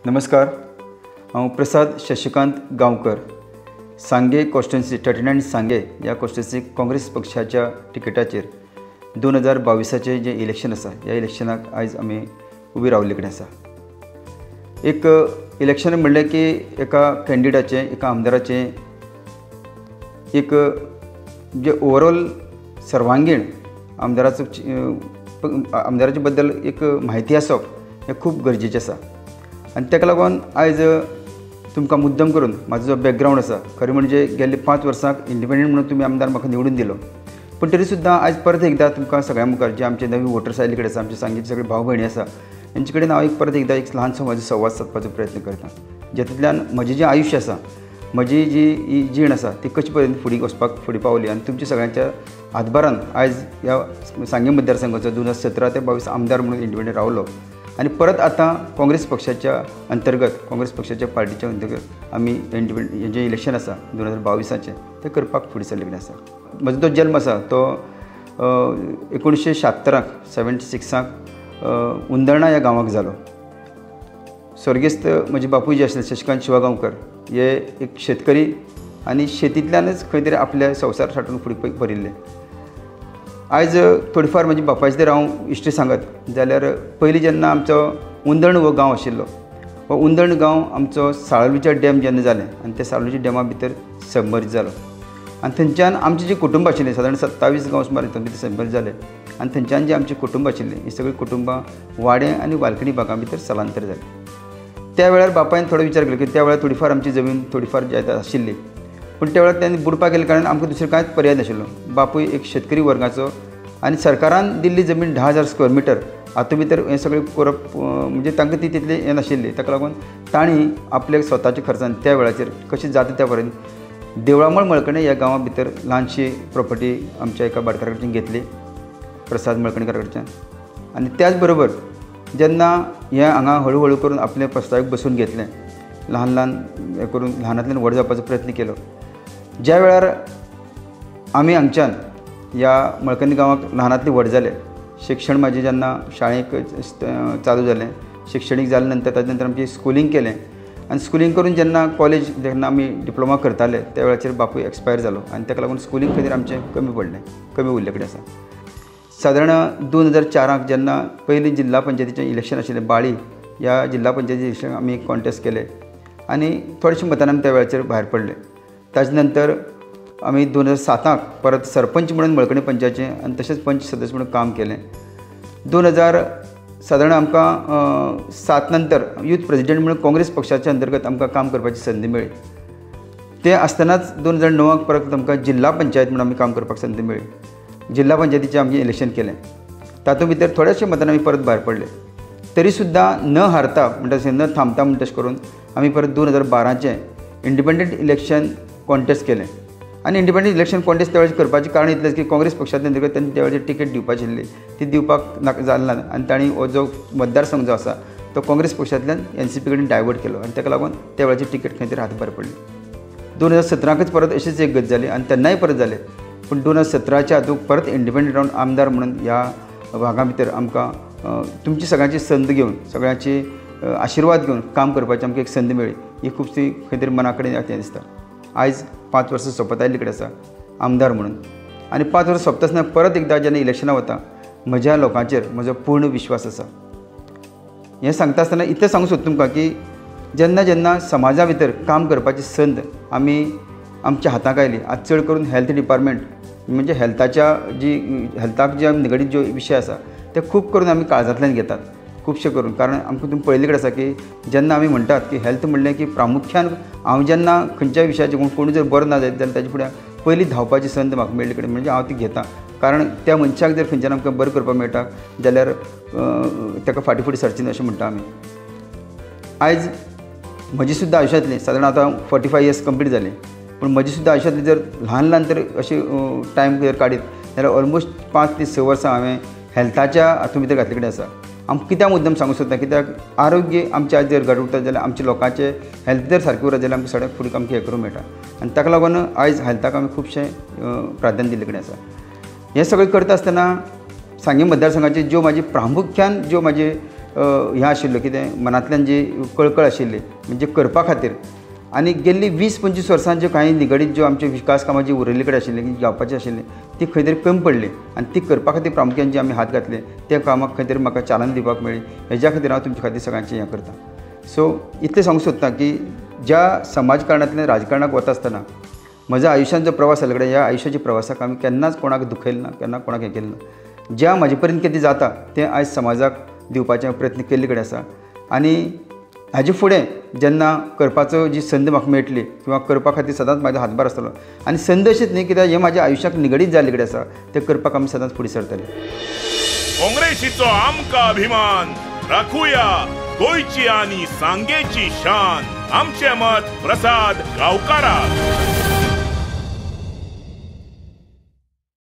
नमस्कार, हांव प्रसाद शशिकांत गांवकर. सांगे कॉन्स्टिट्युएन्सी 39 सांगे ह्या कॉन्स्टिट्युएन्सीक काँग्रेस पक्षाच्या टिकेटाचेर 2022चे जे इलेक्शन आसा ह्या इलेक्शनाक आयज आमी उबी रावल्ले कडेन आसा. एक इलेक्शन म्हणलें की एका कॅन्डिडेटाचें एका आमदाराचें एक जे ओवरऑल सर्वांगीण आमदाराचे बद्दल एक म्हायती आसप हें खूब गरजेचें आसा. आनी ताका लागून आयज तुमकां मुद्दम करून म्हाजो जो बॅकग्रावंड आसा, खरें म्हणजे गेल्ले 5 वर्सांक इंडिपेंडंट म्हणून तुमी आमदार म्हाका निवडून दिलो, पूण तरी सुद्दां आयज परत एकदां तुमकां सगळ्या मुखार जे आमचे नवी वोटर्स आयिल्ले कडेन आसा, आमचे सांगेचे सगळे भाव भयणी आसा, हेंचे कडेन हांव परत एकदां एक ल्हानसो म्हाजो संवाद सादपाचो प्रयत्न करतां. जेतूंतल्यान म्हजें जें आयुश्य आसा, म्हजी जी जीण आसा ती कशे पर्यंत फुडें पावली आनी तुमच्या सगळ्यांच्या हातभारान आयज ह्या सांगे मतदारसंघाचो 2017 ते 22 आमदार म्हणून इंडिपेंडंट रावलो आनी परत आतां काँग्रेस पक्षाच्या अंतर्गत काँग्रेस पक्षाच्या पार्टीच्या अंतर्गत आमी इंडिपेंडंट जें इलेक्शन आसा 2022चें तें करपाक फुडें सरले कडेन आसा. म्हजो तो जल्म आसा तो 1976 उंदरणा ह्या गांवाक जालो. स्वर्गेस्त म्हजे बापूय जे आशिल्ले शशिकांत शिवागांवकर हे एक शेतकरी आनी शेतींतल्यानच खंय तरी आपले संवसार साठोवन फुडें भरिल्ले. आयज थोडीफार म्हज्या बापायची जर हांव हिस्ट्री सांगत जाल्यार पयलीं जेन्ना आमचो उंदर्ण हो गांव आशिल्लो, हो उंदर्ण गांव आमचो साळावलीच्या डॅम जेन्ना जालें आनी त्या साळावलीच्या डॅमा भितर सबमर्ज जालो आनी थंयच्यान आमचें जें कुटुंब आशिल्लें सादारण 27 गांव सुमार भितर सबमर्ज जालें आनी थंयच्यान जें आमचें कुटुंब आशिल्लें ही सगळीं कुटुंबां वाडे आनी वालखणी भागां भितर स्थलांतर जालें. त्या वेळार बापायन थोडो विचार केलो की त्या वेळार थोडीफार आमची जमीन थोडीफार जायदाद आशिल्ली, पूण त्या वेळार त्यांनी बुडपाक गेले कारण आमकां दुसरें कांयच पर्याय नाशिल्लो. बापूय एक शेतकरी वर्गाचो आनी सरकारान दिल्ली जमीन 10,000 स्क्वेअर मिटर हातूंत भितर हें सगळें करप म्हणजे तांकां ती तितली हें नाशिल्ली. ताका लागून तांणी आपल्या स्वताच्या खर्चान त्या वेळाचेर कशें जाता त्या पर्यंत देवळामळ मळकणे ह्या गांवा भितर ल्हानशी प्रॉपर्टी आमच्या एका भाटकारा कडच्यान घेतली, प्रसाद मळकणेकारा कडच्यान. आनी त्याच बरोबर जेन्ना हें हांगा हळू हळू करून आपले प्रस्तावीक बसून घेतलें, ल्हान ल्हान हें करून ल्हानांतल्यान व्हड जावपाचो प्रयत्न केलो. ज्या वेळार आमी हांगच्यान ह्या मळकणी गांवाक ल्हानांतले व्हड जाले, शिक्षण म्हाजें जेन्ना शाळेक चालू जालें, शिक्षणीक जाले नंतर ताजे नंतर आमचें स्कुलींग केलें आनी स्कुलींग करून जेन्ना कॉलेज जेन्ना आमी डिप्लोमा करताले त्या वेळाचेर बापूय एक्सपायर जालो आनी ताका लागून स्कुलींग खातीर आमचें कमी उरले कडेन आसा. सादारण 2004 जेन्ना पयलीं जिल्हा पंचायतीचें इलेक्शन आशिल्लें बाळी, ह्या जिल्हा पंचायतीचें इलेक्शन आमी कॉन्टेस्ट केलें आनी थोडेशें मतान आमी त्या वेळाचेर भायर पडले. ताजे नंतर आमी 2007 परत सरपंच म्हणून मळकणे पंचायतीचें आनी तशेंच पंच सदस्य म्हणून काम केलें. 2000 सादारण आमकां 7 नंतर यूथ प्रेसिडेंट म्हणून काँग्रेस पक्षाच्या अंतर्गत आमकां काम करपाची संदी मेळ्ळी. तें आसतनाच 2009 परत आमकां जिल्हा पंचायत म्हणून आमी काम करपाक संदी मेळ्ळी. जिल्हा पंचायतीचें आमी इलेक्शन केलें. तातूंत भितर थोड्याशे मतान आमी परत भायर पडले. तरी सुद्दां न हारता म्हणटा न थांबता म्हणटा तशें करून आमी परत 2012चें इंडिपेंडंट इलेक्शन कॉन्टेस्ट केलें. आनी इंडिपेंडंट इलेक्शन कॉन्टेस्ट त्या वेळार करपाचें कारण इतलेंच की काँग्रेस पक्षाच्या अंतर्गत तांणी त्या वेळाचेर टिकेट दिवपाची आशिल्ली, ती दिवपाक जालें ना आनी तांणी हो जो मतदारसंघ जो आसा तो काँग्रेस पक्षांतल्यान NCP कडेन डायवर्ट केलो आनी ताका लागून त्या वेळाचेर टिकेट खंय तरी हात भायर पडली. 2017 परत अशीच एक गत जाली आनी तेन्नाय परत जालें, पूण 2017च्या हातूंत परत इंडिपेंडंट रावन आमदार म्हणून ह्या भागा भितर आमकां तुमची सगळ्यांची संद घेवन सगळ्यांची आशिर्वाद घेवन काम करपाची आमकां एक संद मेळ्ळी. ही खुबशी खंय तरी मना कडेन हें दिसता. आयज 5 वर्सां सोंपत आयिल्ले कडेन आसा आमदार म्हणून आनी 5 वर्सां सोंपता आसतना परत एकदां जेन्ना इलेक्शनां वता म्हज्या लोकांचेर म्हजो पूर्ण विश्वास आसा. हें सांगता आसतना इतलें सांगूंक सोदता तुमकां की जेन्ना जेन्ना समाजा भितर काम करपाची संद आमी आमच्या हाताक आयली, आज चड करून हेल्थ डिपार्टमेंट म्हणजे हेल्थाक जे निगडीत जो विशय आसा ते खूब करून आमी काळजांतल्यान घेतात खुबशे करून. कारण आमकां तुमी पळयल्ले कडेन आसा की जेन्ना आमी म्हणटात की हेल्थ म्हणलें की प्रामुख्यान हांव जेन्ना खंयच्याय विशयाचें कोण जर बरो ना जायत जाल्यार ताजे फुडें पयलीं धांवपाची संद म्हाका मेळ्ळे कडेन म्हणजे हांव ती घेतां. कारण त्या मनशाक जर खंयच्यान आमकां बरें करपाक मेळटा जाल्यार ताका फाटीं फुडें सरचें ना अशें म्हणटा आमी. आयज म्हजी सुद्दां आयुश्यांतली सादारण आतां 45 इयर्स कंप्लीट जाली, पूण म्हजी सुद्दां आयुश्यांतली जर ल्हान ल्हान तर अशी टायम जर काडीत जाल्यार ऑलमोस्ट 5 ते 6 वर्सां हांवें हेल्थाच्या हातूंत भितर घातले कडेन आसा. आमकां कित्याक मुद्दम सांगूंक सोदता कित्याक आरोग्य आमचें आज जर घट उरता जाल्यार आमच्या लोकांचें हेल्थ जर सारकें उरत जाल्यार आमकां सगळ्याक फुडें आमकां हें करूंक मेळटा आनी ताका लागून आयज हेल्थाक आमी खुबशें प्राधान्य दिल्ले कडेन आसा. हें सगळें करता आसतना सांगे मतदारसंघाची ज्यो म्हाजी प्रामुख्यान ज्यो म्हाजे हें आशिल्लो कितें मनांतल्यान जी कळकळ आशिल्ली म्हणजे करपा खातीर आनी गेल्ली 20-25 वर्सां ज्यो कांय निगडीत ज्यो आमच्यो विकास कामां जी उरयल्ले कडेन आशिल्ली जावपाची आशिल्ली ती खंय तरी कमी पडली आनी ती करपा खातीर प्रामुख्यान जी आमी हात घातले त्या कामाक खंय तरी म्हाका चालन दिवपाक मेळ्ळी हेज्या खातीर हांव तुमचे खातीर सगळ्यांचें हें करतां. सो इतलें सांगूंक सोदतां की ज्या समाजकारणांतल्यान राजकारणाक वता आसतना म्हज्या आयुश्यान जो प्रवास जाल्ले कडेन ह्या आयुश्याच्या प्रवासाक आमी केन्नाच कोणाक दुखयलें ना, केन्ना कोणाक हें केलें ना. ज्या म्हाजे पर्यंत कितें जाता तें आयज समाजाक दिवपाचें प्रयत्न केल्ले कडेन आसा आनी हाजे फुडें जेन्ना करपाचो जी संद म्हाका मेळटली किंवा करपा खातीर सदांच म्हाजो हातभार आसतलो आनी संद अशीच न्ही कित्याक हें म्हाज्या आयुश्याक निगडीत जाल्ले कडेन आसा तें करपाक आमी सदांच फुडें सरतले. काँग्रेसीचो आमकां अभिमान राखुया गोंयची आनी सांगेची शान. आमचे मत प्रसाद गांवकाराक.